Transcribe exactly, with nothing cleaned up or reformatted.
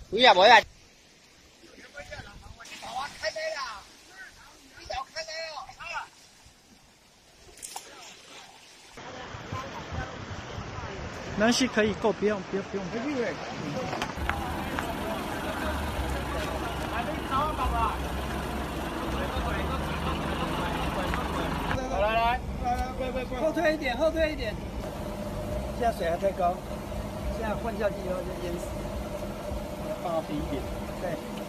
不要不要。 南溪可以够，不用不用不用。 来来来，后退一点，后退一点。现在水还太高，现在换下去以后就淹死。放到低一点。对。